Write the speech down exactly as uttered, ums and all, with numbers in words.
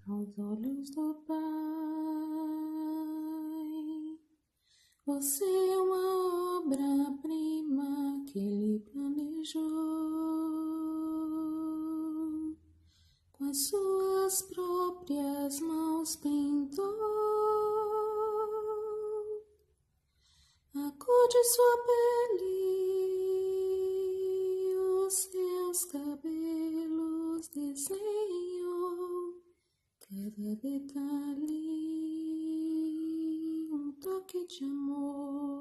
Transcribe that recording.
aos olhos do Pai. Você é uma obra-prima que Ele planejou, com as suas próprias mãos pintou a cor de sua pele, os seus cabelos desenhou, cada detalhe um toque de amor.